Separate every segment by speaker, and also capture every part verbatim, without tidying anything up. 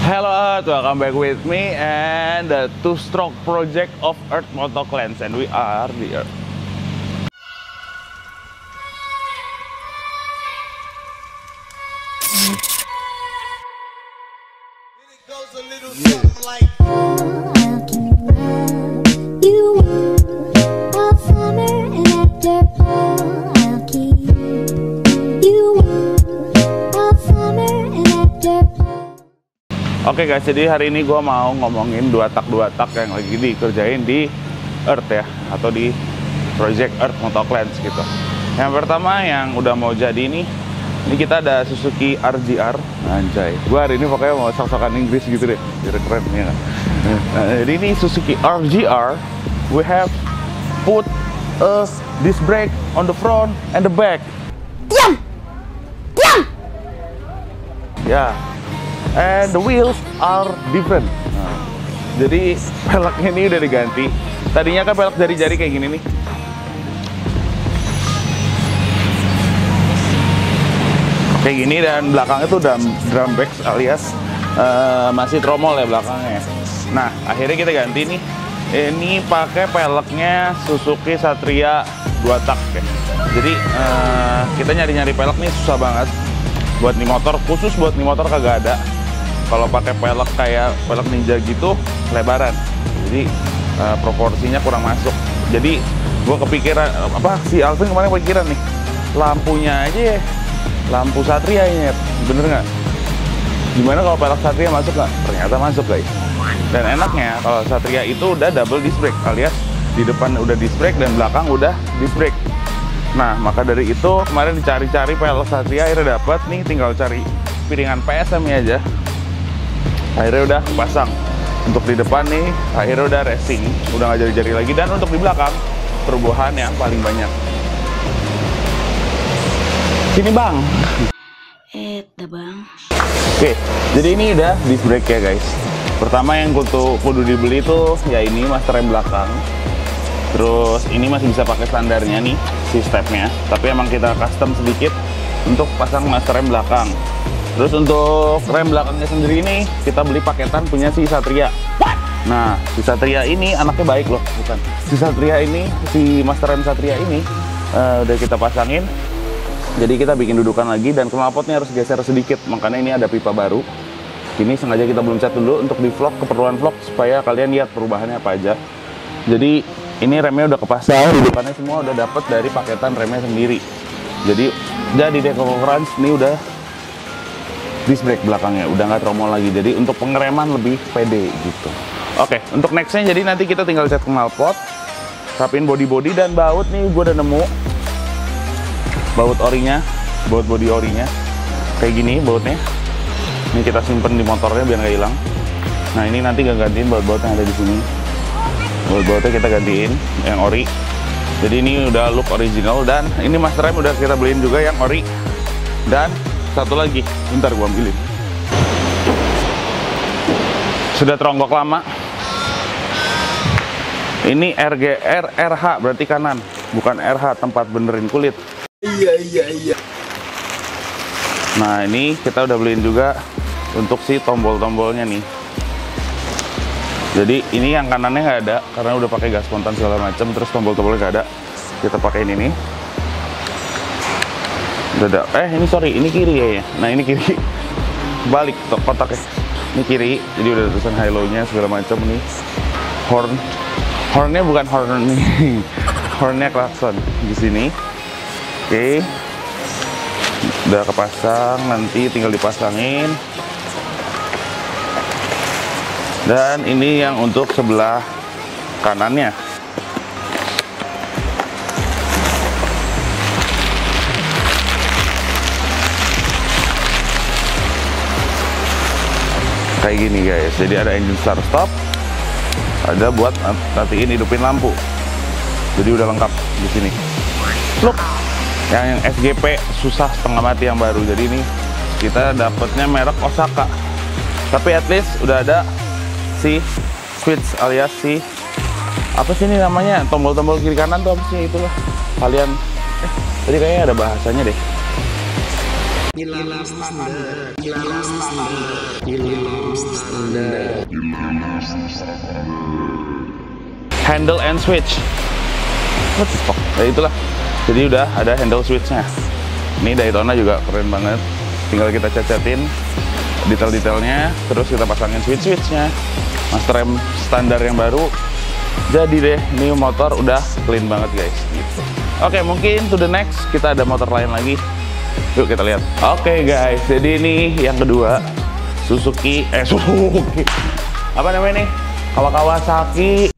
Speaker 1: Hello Earth, welcome back with me and the two-stroke project of Earth Motoclans, and we are the Earth.
Speaker 2: It goes a little something like
Speaker 1: Oke guys, jadi hari ini gue mau ngomongin dua tak dua tak yang lagi dikerjain di Earth ya, atau di project Earth Motoclans gitu. Yang pertama yang udah mau jadi ini, ini kita ada Suzuki R G R, anjay. Gue hari ini pokoknya mau sok-sokan Inggris gitu deh, biar keren ya. Nah, jadi ini Suzuki R G R, we have put a disc brake on the front and the back.
Speaker 3: Diam, diam.
Speaker 1: Ya. And the wheels are different. Nah, jadi peleknya ini udah diganti. Tadinya kan pelek jari-jari kayak gini nih. Kayak gini, dan belakangnya tuh drum, drum brakes alias uh, masih tromol ya belakangnya. Nah, akhirnya kita ganti nih. Ini pakai peleknya Suzuki Satria dua tak ya. Jadi uh, kita nyari-nyari pelek nih susah banget. Buat nih motor, khusus buat nih motor kagak ada. Kalau pakai pelek kayak pelek Ninja gitu, lebaran, jadi uh, proporsinya kurang masuk. Jadi gue kepikiran, apa si Alvin kemarin kepikiran nih, lampunya aja ya, lampu Satria ini, bener nggak? Gimana kalau pelek Satria masuk nggak? Ternyata masuk guys. Dan enaknya kalau Satria itu udah double disc brake, alias di depan udah disc brake dan belakang udah disc brake. Nah, maka dari itu kemarin dicari-cari pelek Satria, akhirnya dapat nih, tinggal cari piringan P S M-nya aja. Akhirnya udah pasang. Untuk di depan nih, akhirnya udah racing, udah nggak jari-jari lagi. Dan untuk di belakang, perubahan yang paling banyak. Sini bang.
Speaker 3: Eh, bang.
Speaker 1: Oke, jadi ini udah disc brake ya guys. Pertama yang kudu, kudu dibeli itu ya ini master rem belakang. Terus ini masih bisa pakai standarnya nih, si stepnya. Tapi emang kita custom sedikit untuk pasang master rem belakang. Terus untuk rem belakangnya sendiri ini kita beli paketan punya si Satria. Nah, si Satria ini anaknya baik loh, bukan? Si Satria ini, si master rem Satria ini uh, udah kita pasangin. Jadi kita bikin dudukan lagi, dan knalpotnya harus geser sedikit. Makanya ini ada pipa baru. Ini sengaja kita belum cat dulu untuk di vlog, keperluan vlog, supaya kalian lihat perubahannya apa aja. Jadi ini remnya udah kepasang, dudukannya semua udah dapet dari paketan remnya sendiri. Jadi jadi deh Crunch ini udah disc brake belakangnya, udah nggak tromol lagi. Jadi untuk pengereman lebih pede gitu. Oke, untuk nextnya jadi nanti kita tinggal cat knalpot, rapiin body-body, dan baut nih gue udah nemu baut orinya, baut body orinya kayak gini bautnya. Ini kita simpen di motornya biar nggak hilang. Nah ini nanti gak gantiin baut-baut yang ada di sini. Baut-bautnya kita gantiin yang ori. Jadi ini udah look original, dan ini master rem udah kita beliin juga yang ori. Dan satu lagi, bentar gua ambilin. Sudah teronggok lama. Ini R G R R H, berarti kanan, bukan R H, tempat benerin kulit.
Speaker 2: iya iya iya.
Speaker 1: Nah ini kita udah beliin juga untuk si tombol-tombolnya nih. Jadi ini yang kanannya nggak ada karena udah pakai gas spontan segala macam, terus tombol-tombolnya nggak ada. Kita pakai ini nih. Udah ada. Eh ini sorry, ini kiri ya. Nah ini kiri. Balik kotaknya. Ini kiri. Jadi udah tulisan halo-nya segala macam nih. Horn. Hornnya bukan horn nih. Hornnya klakson di sini. Oke. Udah kepasang, nanti tinggal dipasangin. Dan ini yang untuk sebelah kanannya. Kayak gini guys. Jadi ada engine start stop, ada buat nantiin hidupin lampu. Jadi udah lengkap di sini. Look, yang, yang S G P susah setengah mati yang baru. Jadi ini kita dapatnya merek Osaka. Tapi at least udah ada si switch alias si apa sih ini namanya, tombol-tombol kiri kanan tuh apa sih itulah. Kalian eh tadi kayaknya ada bahasanya deh. Handle and switch. What the fuck? Ya itulah. Jadi udah ada handle switchnya. Ini Daytona juga keren banget. Tinggal kita cat-catin detail-detailnya, terus kita pasangin switch-switchnya. Master rem standar yang baru. Jadi deh, ini motor udah clean banget guys. Gitu. Oke, mungkin to the next kita ada motor lain lagi. Yuk kita lihat. Oke guys, jadi ini yang kedua Suzuki, eh Suzuki. Apa namanya nih? Kawasaki.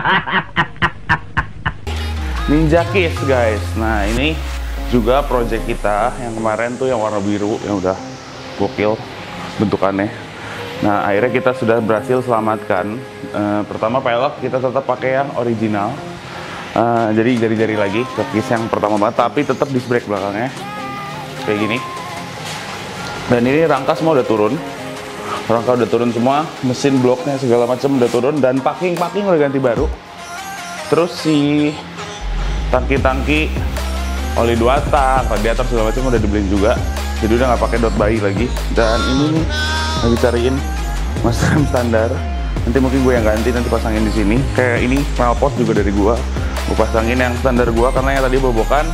Speaker 1: Ninja Kiss guys. Nah ini juga project kita yang kemarin tuh yang warna biru yang udah gokil bentukannya. Nah akhirnya kita sudah berhasil selamatkan. Uh, pertama pelek kita tetap pakai yang original. Uh, jadi jari-jari lagi ke kiss yang pertama banget, tapi tetap disc brake belakangnya kayak gini. Dan ini rangka semua udah turun. Rangka udah turun semua, mesin bloknya segala macam udah turun, dan packing-packing udah ganti baru. Terus si tangki-tangki oli dua tak, radiator segala macam udah dibeliin juga. Jadi udah nggak pakai dot bayi lagi. Dan ini nih lagi cariin master rem standar. Nanti mungkin gue yang ganti, nanti pasangin di sini. Kayak ini knalpot juga dari gue. Gue pasangin yang standar gue karena yang tadi bobokan.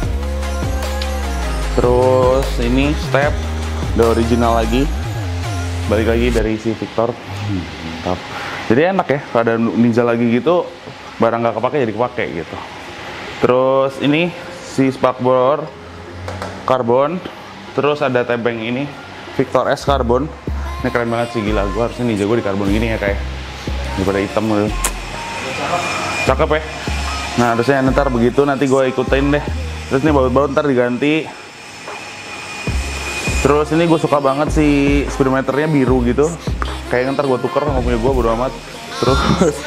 Speaker 1: Terus ini step udah original lagi. Balik lagi dari si Victor. Hmm, mantap. Jadi enak ya kalau ada Ninja lagi gitu, barang nggak kepake jadi kepake gitu. Terus ini si spakbor karbon. Terus ada tebeng ini Victor S karbon. Ini keren banget sih, gila. Gue harusnya Ninja gue di karbon gini ya kayak daripada hitam gitu. Cakep ya. Nah harusnya ntar begitu, nanti gue ikutin deh. Terus ini baut-baut ntar diganti. Terus ini gue suka banget sih speedometernya biru gitu. Kayaknya ntar gue tuker, nggak punya gue, bodo amat. Terus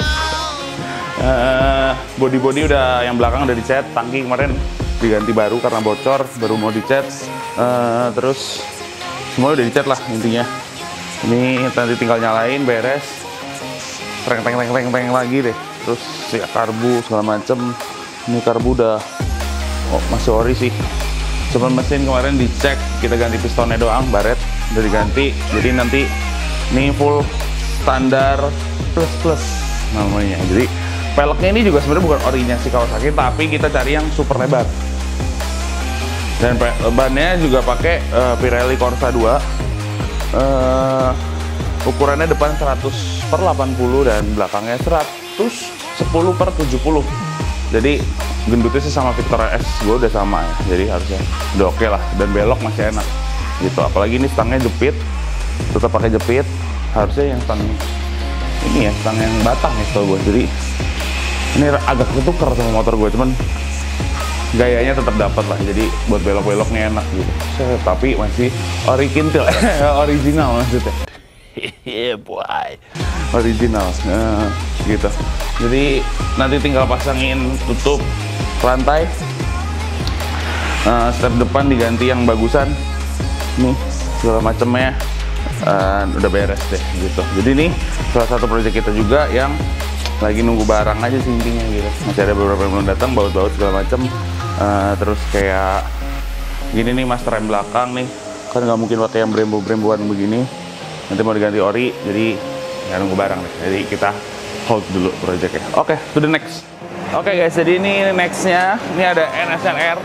Speaker 1: uh, body-body udah yang belakang udah dicat. Tangki kemarin diganti baru karena bocor, baru mau dicat. Uh, terus semua udah dicat lah intinya. Ini nanti tinggal nyalain, beres. Teng teng teng teng teng lagi deh. Terus si karbu segala macem. Ini karbu udah oh, masih ori sih. Cuman mesin kemarin dicek, kita ganti pistonnya doang, baret udah diganti. Jadi nanti ini full standar plus plus namanya. Jadi peleknya ini juga sebenarnya bukan orinya si Kawasaki, tapi kita cari yang super lebar. Dan bannya juga pakai uh, Pirelli Corsa dua. Uh, ukurannya depan seratus per delapan puluh dan belakangnya seratus sepuluh per tujuh puluh. Jadi gendutnya sih sama Victor S gue udah sama ya, jadi harusnya udah oke okay lah. Dan belok masih enak gitu, apalagi ini stangnya jepit, tetap pakai jepit. Harusnya yang stang ini ya, stang yang batang ya setahu gue. Jadi ini agak ketukar sama motor gue, cuman gayanya tetap dapat lah. Jadi buat belok-beloknya enak gitu. So, tapi masih ori kintil, original maksudnya. Yeah boy, original nah, gitu. Jadi nanti tinggal pasangin tutup rantai. Uh, step depan diganti yang bagusan. Nih segala macemnya uh, udah beres deh gitu. Jadi ini salah satu project kita juga yang lagi nunggu barang aja sih intinya gitu. Masih ada beberapa yang belum datang, baut-baut segala macem. Uh, terus kayak gini nih master rem belakang nih, kan nggak mungkin pakai yang brembo-bremboan begini. Nanti mau diganti ori, jadi nggak nunggu barang deh. Jadi kita hold dulu projectnya. Oke, okay, to the next. Oke okay guys, jadi ini nextnya, ini ada N S R R.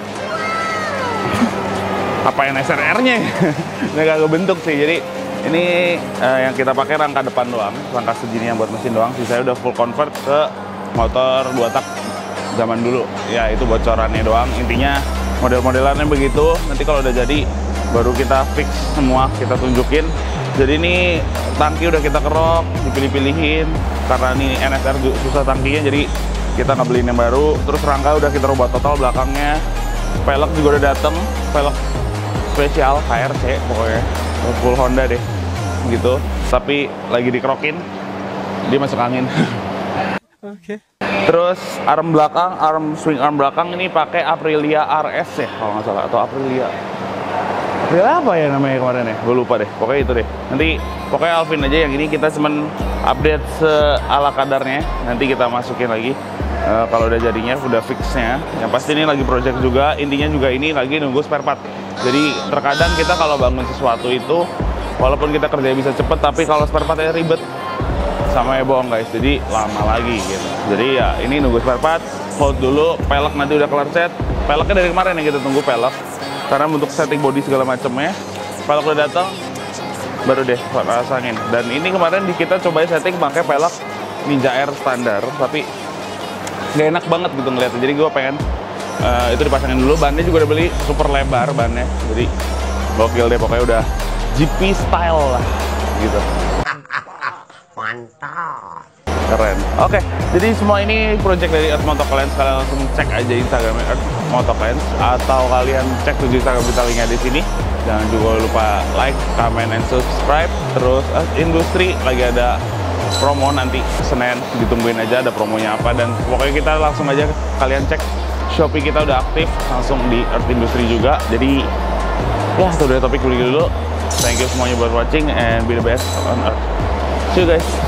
Speaker 1: Apa N S R R-nya? Ini gak kebentuk sih. Jadi ini uh, yang kita pakai rangka depan doang, rangka segini yang buat mesin doang. Sisanya udah full convert ke motor dua tak zaman dulu. Ya itu bocorannya doang. Intinya model-modelannya begitu. Nanti kalau udah jadi baru kita fix semua, kita tunjukin. Jadi ini tangki udah kita kerok, dipilih-pilihin karena ini N S R susah tangkinya, jadi kita nggak beliin yang baru. Terus rangka udah kita rubah total belakangnya. Pelek juga udah dateng, pelek spesial K R C pokoknya, full Honda deh gitu. Tapi lagi dikerokin, dia masuk angin. Oke. Okay. Terus arm belakang, arm swing arm belakang ini pakai Aprilia R S ya kalau nggak salah, atau Aprilia. Aprilia apa ya namanya kemarin ya? Gue lupa deh. Pokoknya itu deh. Nanti pokoknya Alvin aja yang ini kita cuman update seala kadarnya. Nanti kita masukin lagi uh, kalau udah jadinya, udah fixnya. Yang pasti ini lagi project juga. Intinya juga ini lagi nunggu spare part. Jadi terkadang kita kalau bangun sesuatu itu, walaupun kita kerja bisa cepet, tapi kalau spare partnya ribet, sama ya bohong guys, jadi lama lagi gitu. Jadi ya ini nunggu spare part, hold dulu, pelek nanti udah kelar set. Peleknya dari kemarin yang kita tunggu pelek, karena untuk setting body segala macamnya, pelek udah datang, baru deh pasangin. Dan ini kemarin di kita cobain setting pakai pelek Ninja Air standar, tapi nggak enak banget gitu ngeliatnya. Jadi gue pengen uh, itu dipasangin dulu. Bannya juga udah beli super lebar bannya, jadi gokil deh pokoknya, udah G P style lah gitu.
Speaker 4: Mantap.
Speaker 1: Keren. Oke, jadi semua ini project dari Earth Motoclans. Kalian langsung cek aja Instagramnya Earth Motoclans, atau kalian cek tujuh Instagram kita linknya di sini. Jangan juga lupa like, comment, and subscribe. Terus Earth Industry lagi ada promo nanti Senin, ditungguin aja ada promonya apa. Dan pokoknya kita langsung aja kalian cek Shopee kita udah aktif, langsung di Earth Industry juga. Jadi ya itu udah topik dulu. Thank you semuanya buat watching and be the best on Earth. See you guys.